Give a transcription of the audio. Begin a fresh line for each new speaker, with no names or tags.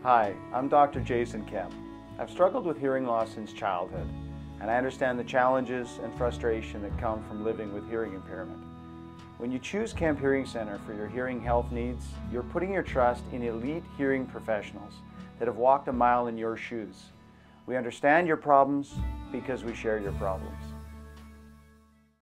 Hi, I'm Dr. Jason Kemp. I've struggled with hearing loss since childhood, and I understand the challenges and frustration that come from living with hearing impairment. When you choose Kemp Hearing Center for your hearing health needs, you're putting your trust in elite hearing professionals that have walked a mile in your shoes. We understand your problems because we share your problems.